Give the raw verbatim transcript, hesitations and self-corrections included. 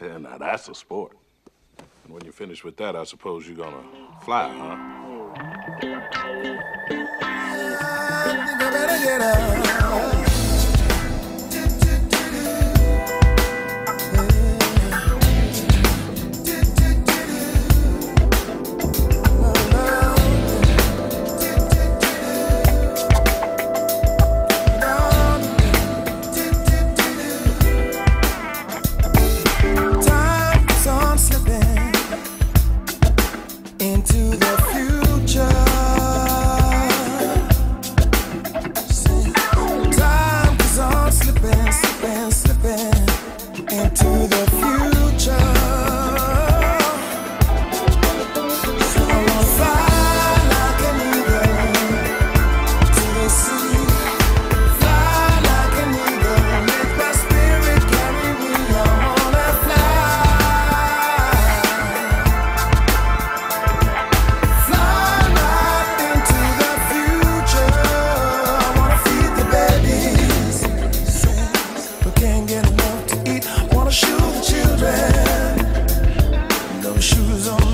Now that's a sport. And when you finish with that, I suppose you're gonna fly, huh? I think I better get up. Into the future, time keeps on slipping, slipping, slipping into the future. So I wanna fly like an eagle to the sea, fly like an eagle, let my spirit carry me. I wanna fly. Shoot the children, those shoes on.